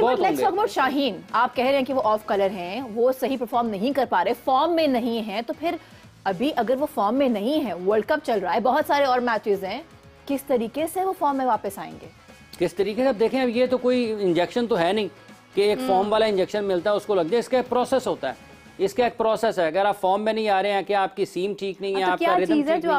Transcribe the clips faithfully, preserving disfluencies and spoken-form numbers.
बहुत होंगे। शाहीन, आप कह रहे हैं कि वो ऑफ कलर हैं, वो सही परफॉर्म नहीं कर पा रहे, फॉर्म में नहीं है, तो फिर अभी अगर वो फॉर्म में नहीं है, वर्ल्ड कप चल रहा है, बहुत सारे और मैचेस हैं, किस तरीके से वो फॉर्म में वापस आएंगे? किस तरीके से? अब देखें, अब ये तो कोई इंजेक्शन तो है नहीं कि एक फॉर्म वाला इंजेक्शन मिलता है उसको लग जाए। इसका एक प्रोसेस होता है, इसका एक प्रोसेस है। अगर आप फॉर्म में नहीं आ रहे हैं, क्या आपकी सीम ठीक नहीं है, आपका रिदम ठीक नहीं है, क्या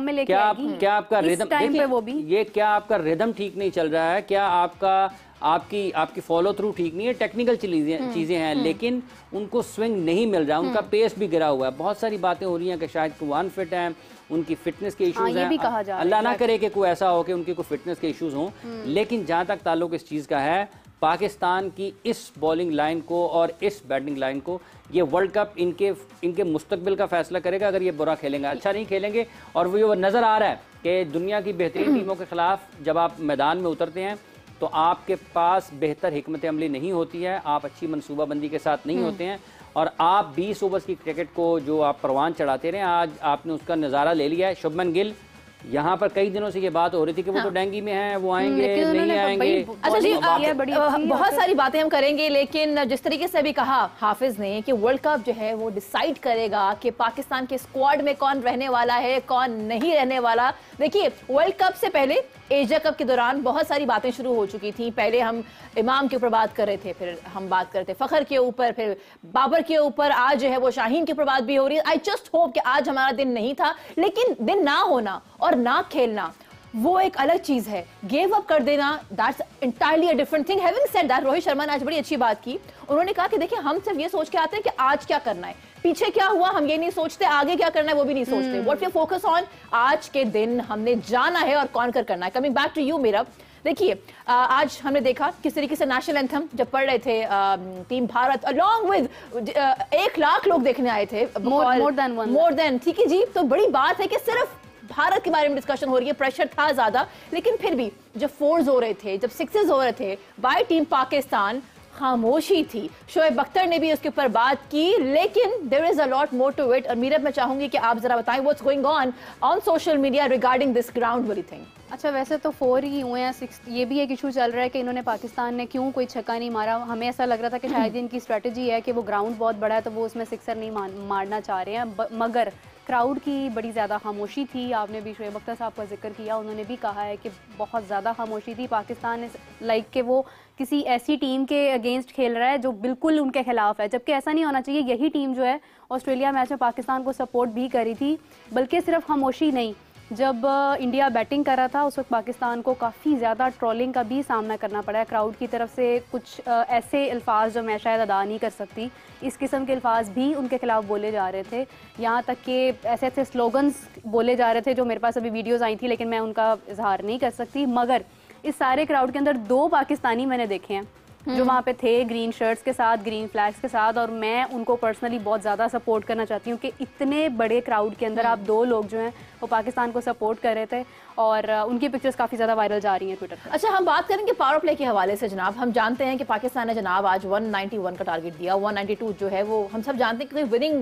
आप क्या आपका रिदम देखिए, ये क्या आपका रिदम ठीक नहीं चल रहा है, क्या आपका आपकी आपकी फॉलो थ्रू ठीक नहीं है, टेक्निकल चीजें चीजें हैं, लेकिन उनको स्विंग नहीं मिल रहा, उनका पेस भी गिरा हुआ है। बहुत सारी बातें हो रही हैं कि शायद वो अनफिट हैं, उनकी फिटनेस के इश्यूज हैं। अल्लाह ना करे कि कोई ऐसा हो कि उनकी कोई फिटनेस के इश्यूज हों, लेकिन जहां तक ताल्लुक इस चीज का है, पाकिस्तान की इस बॉलिंग लाइन को और इस बैटिंग लाइन को ये वर्ल्ड कप इनके इनके मुस्तकबिल का फैसला करेगा। अगर ये बुरा खेलेंगे, अच्छा नहीं खेलेंगे, और वो नज़र आ रहा है कि दुनिया की बेहतरीन टीमों के खिलाफ जब आप मैदान में उतरते हैं तो आपके पास बेहतर हिकमत अमली नहीं होती है, आप अच्छी मनसूबाबंदी के साथ नहीं होते हैं, और आप बीस ओवर्स की क्रिकेट को जो आप परवान चढ़ाते रहे, आज आपने उसका नज़ारा ले लिया है। शुभमन गिल, यहाँ पर कई दिनों से ये बात हो रही थी कि वो हाँ। तो डेंगी में हैं, वो आएंगे नहीं आएंगे। अच्छा जी, बहुत सारी बातें हम करेंगे, लेकिन जिस तरीके से भी कहा हाफिज ने कि वर्ल्ड कप जो है वो डिसाइड करेगा कि पाकिस्तान के स्क्वाड में कौन रहने वाला है, कौन नहीं रहने वाला। देखिए, वर्ल्ड कप से पहले एशिया कप के दौरान बहुत सारी बातें शुरू हो चुकी थी। पहले हम इमाम के ऊपर बात कर रहे थे, फिर हम बात कर रहे थे फखर के ऊपर, फिर बाबर के ऊपर, आज जो है वो शाहीन के ऊपर बात भी हो रही है। आई जस्ट होप कि आज हमारा दिन नहीं था, लेकिन दिन ना होना और ना खेलना वो एक अलग चीज है। गिव अप कर देना, that's entirely a different thing. Having said that, Rohit Sharma ने आज बड़ी अच्छी बात की। उन्होंने कहा कि देखिए, हम सिर्फ ये सोच के आते हैं कि आज क्या करना है, पीछे क्या हुआ हम ये नहीं सोचते, आगे क्या करना है वो भी नहीं सोचते। व्हाट वी फोकस ऑन, आज के दिन हमने जाना है और कौन कर करना है। Coming back to you Meera, देखिए आज हमने देखा किस तरीके से नेशनल एंथम जब पढ़ रहे थे टीम भारत, अलोंग विद एक लाख लोग देखने आए थे, मोर देन मोर देन ठीक है जी। तो बड़ी बात है कि सिर्फ भारत के बारे में डिस्कशन हो रही है, प्रेशर था ज्यादा, लेकिन फिर भी जब फोर्स हो रहे थे, जब सिक्सेस हो रहे थे बाय टीम पाकिस्तान, खामोशी थी। शोएब अख्तर ने भी उसके ऊपर बात की, लेकिन there is a lot more to it. और मीरब, मैं चाहूंगी कि आप जरा बताएं what's going on on social media regarding this ground वाली थिंग। अच्छा, वैसे तो फोर ही हुए हैं, सिक्स ये भी एक इशू चल रहा है कि इन्होंने पाकिस्तान ने क्यों कोई छक्का नहीं मारा। हमें ऐसा लग रहा था कि शायद इनकी स्ट्रेटजी है कि वो ग्राउंड बहुत बड़ा है तो वो उसमें सिक्सर नहीं मारना चाह रहे हैं, मगर क्राउड की बड़ी ज़्यादा खामोशी थी। आपने भी शोएब अख्तर साहब का जिक्र किया, उन्होंने भी कहा है कि बहुत ज़्यादा खामोशी थी। पाकिस्तान इस लाइक कि वो किसी ऐसी टीम के अगेंस्ट खेल रहा है जो बिल्कुल उनके खिलाफ है, जबकि ऐसा नहीं होना चाहिए। यही टीम जो है ऑस्ट्रेलिया मैच में पाकिस्तान को सपोर्ट भी करी थी, बल्कि सिर्फ खामोशी नहीं, जब इंडिया बैटिंग कर रहा था उस वक्त पाकिस्तान को काफ़ी ज़्यादा ट्रोलिंग का भी सामना करना पड़ा है क्राउड की तरफ से। कुछ ऐसे अल्फाज जो मैं शायद अदा नहीं कर सकती, इस किस्म के अल्फाज भी उनके खिलाफ बोले जा रहे थे। यहाँ तक कि ऐसे ऐसे स्लोगन्स बोले जा रहे थे जो मेरे पास अभी वीडियोज़ आई थी, लेकिन मैं उनका इजहार नहीं कर सकती। मगर इस सारे क्राउड के अंदर दो पाकिस्तानी मैंने देखे हैं जो वहाँ पे थे, ग्रीन शर्ट्स के साथ, ग्रीन फ्लैग्स के साथ, और मैं उनको पर्सनली बहुत ज़्यादा सपोर्ट करना चाहती हूँ कि इतने बड़े क्राउड के अंदर आप दो लोग जो हैं वो पाकिस्तान को सपोर्ट कर रहे थे, और उनकी पिक्चर्स काफ़ी ज़्यादा वायरल जा रही हैं ट्विटर पर। अच्छा, हम बात करेंगे पावर प्ले के हवाले से जनाब। हम जानते हैं कि पाकिस्तान ने जनाब आज एक सौ इक्यानवे का टारगेट दिया, एक सौ बानवे जो है वो हम सब जानते हैं कि विनिंग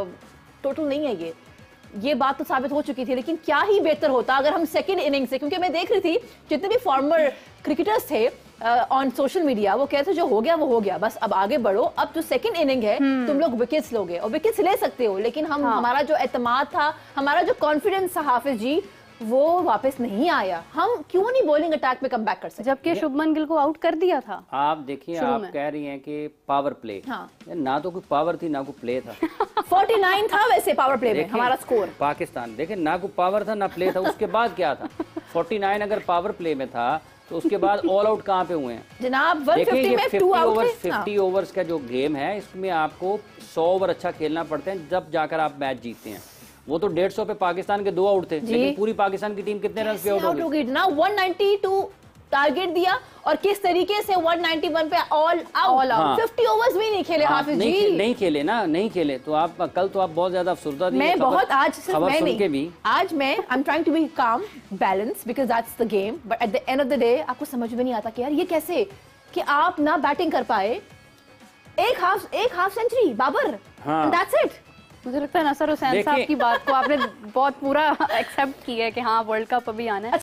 टोटल नहीं है, ये ये बात तो साबित हो चुकी थी। लेकिन क्या ही बेहतर होता अगर हम सेकंड इनिंग से, क्योंकि मैं देख रही थी जितने भी फॉर्मर क्रिकेटर्स थे ऑन सोशल मीडिया, वो कहते जो हो गया वो हो गया, बस अब आगे बढ़ो, अब जो सेकंड इनिंग है तुम लोग विकेट्स लोगे, और विकेट्स ले सकते हो, लेकिन हम हाँ। हमारा जो एतमाद था, हमारा जो कॉन्फिडेंस था हाफिज जी, वो वापस नहीं आया। हम क्यों नहीं बॉलिंग अटैक में कम बैक कर सकते, जबकि शुभमन गिल को आउट कर दिया था। आप देखिए, आप कह रही हैं कि पावर प्ले, हाँ। ना तो कोई पावर थी ना कोई प्ले था। उनचास था वैसे पावर प्ले में हमारा स्कोर। पाकिस्तान देखिए, ना कोई पावर था ना प्ले था, उसके बाद क्या था? उनचास अगर पावर प्ले में था तो उसके बाद ऑल आउट कहाँ पे हुए हैं जनाब? एक सौ पचास में टू आउट थे। पचास ओवर्स का जो गेम है, इसमें आपको सौ ओवर अच्छा खेलना पड़ते हैं जब जाकर आप मैच जीतते हैं। वो तो डेढ़ सौ पे पाकिस्तान के दो आउट थे, लेकिन पूरी पाकिस्तान की टीम कितने रन पे आउट हो गई ना? एक सौ बानवे टारगेट दिया, और किस तरीके से एक सौ इक्यानवे पे ऑल आउट। हाँ। पचास ओवर्स भी नहीं खेले हाफिज जी। नहीं, नहीं खेले ना, नहीं खेले तो आप कल तो आप बहुत ज्यादा अफसरदा थी। मैं बहुत आज सिर्फ मैं नहीं भी। आज मैं I am trying to be calm balance because that's the game, but at the end of the day आपको समझ में नहीं आता कि यार ये कैसे कि आप ना बैटिंग कर पाए, एक हाफ एक half century Babar, that's it. मुझे लगता है नसर हुसैन साहब की बात को आपने बहुत पूरा एक्सेप्ट किया है कि हाँ वर्ल्ड कप अभी आना है।